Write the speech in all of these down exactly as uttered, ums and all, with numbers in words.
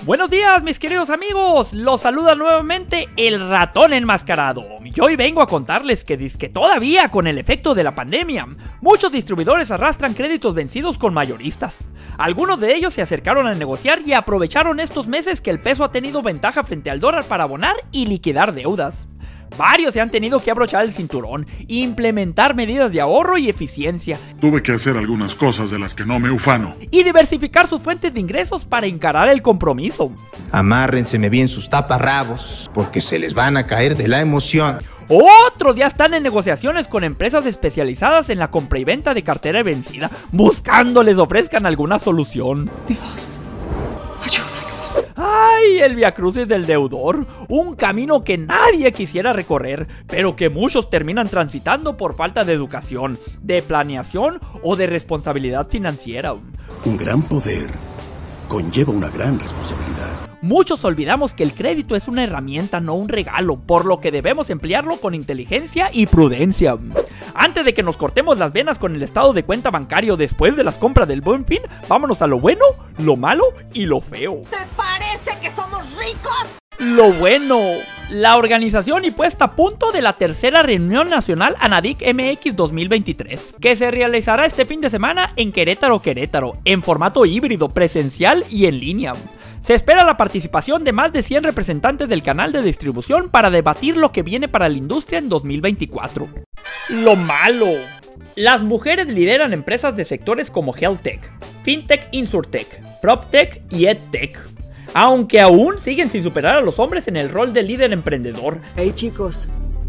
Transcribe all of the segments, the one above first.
Buenos días, mis queridos amigos, los saluda nuevamente el ratón enmascarado. Y hoy vengo a contarles que dizque todavía con el efecto de la pandemia, muchos distribuidores arrastran créditos vencidos con mayoristas. Algunos de ellos se acercaron a negociar y aprovecharon estos meses que el peso ha tenido ventaja frente al dólar para abonar y liquidar deudas. Varios se han tenido que abrochar el cinturón, implementar medidas de ahorro y eficiencia. Tuve que hacer algunas cosas de las que no me ufano. Y diversificar sus fuentes de ingresos para encarar el compromiso. Amárrenseme bien sus taparrabos, porque se les van a caer de la emoción. Otros ya están en negociaciones con empresas especializadas en la compra y venta de cartera vencida, buscando les ofrezcan alguna solución. Dios, ayúdanos. ¡Ay! El viacrucis del deudor, un camino que nadie quisiera recorrer, pero que muchos terminan transitando por falta de educación, de planeación o de responsabilidad financiera. Un gran poder conlleva una gran responsabilidad. Muchos olvidamos que el crédito es una herramienta, no un regalo, por lo que debemos emplearlo con inteligencia y prudencia. Antes de que nos cortemos las venas con el estado de cuenta bancario después de las compras del Buen Fin, vámonos a lo bueno, lo malo y lo feo. ¿Te parece que somos ricos? Lo bueno, la organización y puesta a punto de la tercera reunión nacional ANADIC M X dos mil veintitrés, que se realizará este fin de semana en Querétaro, Querétaro, en formato híbrido, presencial y en línea. Se espera la participación de más de cien representantes del canal de distribución para debatir lo que viene para la industria en dos mil veinticuatro. Lo malo. Las mujeres lideran empresas de sectores como HealthTech, FinTech, InsurTech, PropTech y EdTech, aunque aún siguen sin superar a los hombres en el rol de líder emprendedor. Hey chicos,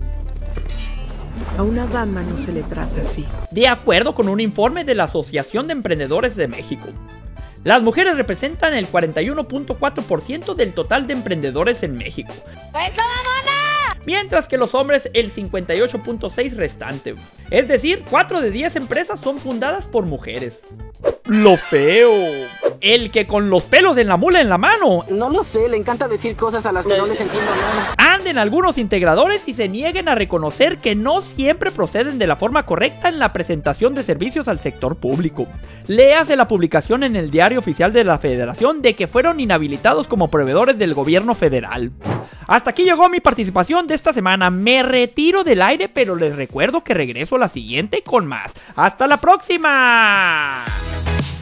a una dama no se le trata así. De acuerdo con un informe de la Asociación de Emprendedores de México, las mujeres representan el cuarenta y uno punto cuatro por ciento del total de emprendedores en México, mientras que los hombres el cincuenta y ocho punto seis por ciento restante. Es decir, cuatro de diez empresas son fundadas por mujeres. Lo feo. El que con los pelos en la mula en la mano. No lo sé, le encanta decir cosas a las que no les entiendo nada. Anden algunos integradores y se nieguen a reconocer que no siempre proceden de la forma correcta en la presentación de servicios al sector público. Léase la publicación en el Diario Oficial de la Federación de que fueron inhabilitados como proveedores del gobierno federal. Hasta aquí llegó mi participación de esta semana. Me retiro del aire, pero les recuerdo que regreso a la siguiente con más. ¡Hasta la próxima!